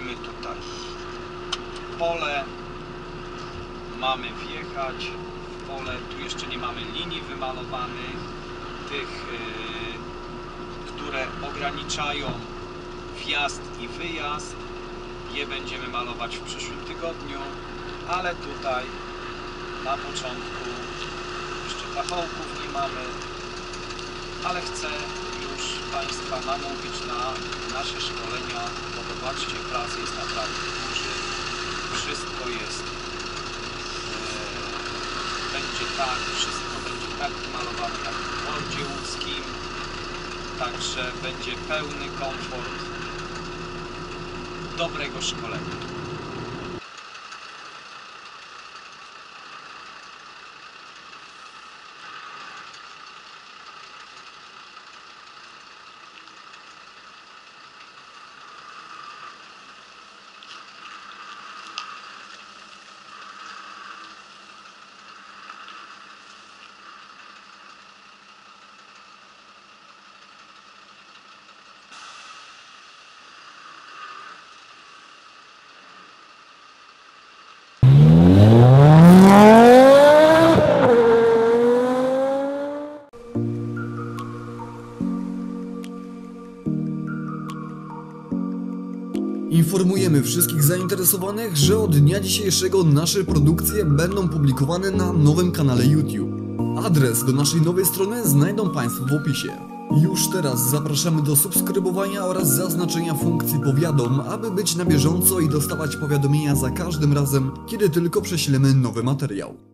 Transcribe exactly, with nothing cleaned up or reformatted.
widzimy tutaj pole, mamy wjechać w pole, tu jeszcze nie mamy linii wymalowanych, tych, yy, które ograniczają wjazd i wyjazd, je będziemy malować w przyszłym tygodniu, ale tutaj na początku jeszcze pachołków nie mamy, ale chcę już Państwa namówić na nasze szkolenia, bo zobaczcie, plac jest naprawdę duży, wszystko jest, e, będzie tak, wszystko będzie tak malowane jak w Wordzie Łódzkim, także będzie pełny komfort dobrego szkolenia. Informujemy wszystkich zainteresowanych, że od dnia dzisiejszego nasze produkcje będą publikowane na nowym kanale YouTube. Adres do naszej nowej strony znajdą Państwo w opisie. Już teraz zapraszamy do subskrybowania oraz zaznaczenia funkcji powiadom, aby być na bieżąco i dostawać powiadomienia za każdym razem, kiedy tylko prześlemy nowy materiał.